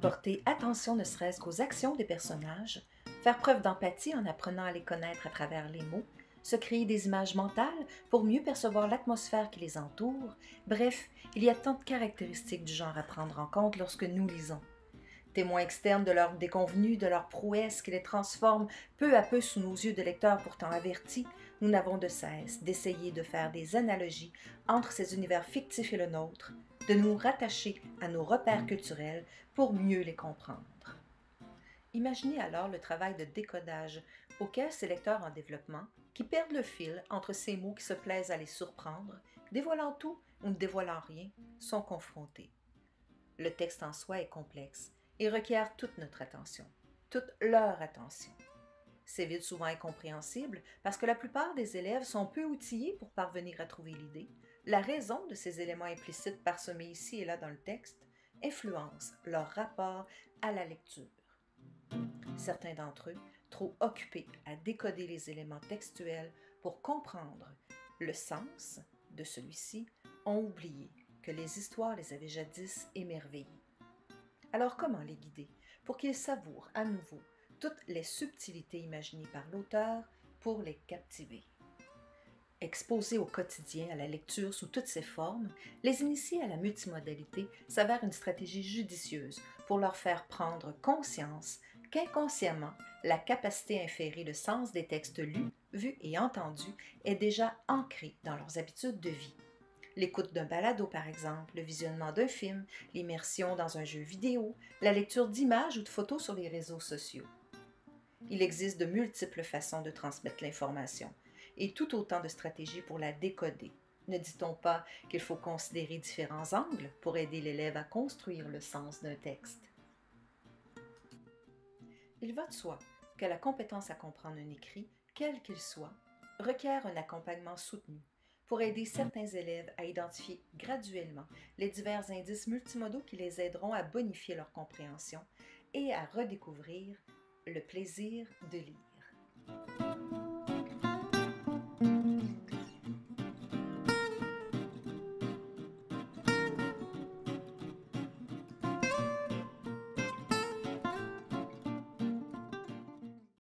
Porter attention ne serait-ce qu'aux actions des personnages, faire preuve d'empathie en apprenant à les connaître à travers les mots, se créer des images mentales pour mieux percevoir l'atmosphère qui les entoure. Bref, il y a tant de caractéristiques du genre à prendre en compte lorsque nous lisons. Témoins externes de leurs déconvenues, de leurs prouesses qui les transforment peu à peu sous nos yeux de lecteurs pourtant avertis, nous n'avons de cesse d'essayer de faire des analogies entre ces univers fictifs et le nôtre, de nous rattacher à nos repères culturels pour mieux les comprendre. Imaginez alors le travail de décodage auquel ces lecteurs en développement, qui perdent le fil entre ces mots qui se plaisent à les surprendre, dévoilant tout ou ne dévoilant rien, sont confrontés. Le texte en soi est complexe et requiert toute notre attention, toute leur attention. C'est vite souvent incompréhensible parce que la plupart des élèves sont peu outillés pour parvenir à trouver l'idée. La raison de ces éléments implicites parsemés ici et là dans le texte influence leur rapport à la lecture. Certains d'entre eux, trop occupés à décoder les éléments textuels pour comprendre le sens de celui-ci, ont oublié que les histoires les avaient jadis émerveillés. Alors comment les guider pour qu'ils savourent à nouveau toutes les subtilités imaginées par l'auteur pour les captiver? Exposés au quotidien à la lecture sous toutes ses formes, les initier à la multimodalité s'avère une stratégie judicieuse pour leur faire prendre conscience qu'inconsciemment, la capacité à inférer le sens des textes lus, vus et entendus est déjà ancrée dans leurs habitudes de vie. L'écoute d'un balado, par exemple, le visionnement d'un film, l'immersion dans un jeu vidéo, la lecture d'images ou de photos sur les réseaux sociaux. Il existe de multiples façons de transmettre l'information et tout autant de stratégies pour la décoder. Ne dit-on pas qu'il faut considérer différents angles pour aider l'élève à construire le sens d'un texte? Il va de soi que la compétence à comprendre un écrit, quel qu'il soit, requiert un accompagnement soutenu pour aider certains élèves à identifier graduellement les divers indices multimodaux qui les aideront à bonifier leur compréhension et à redécouvrir le plaisir de lire.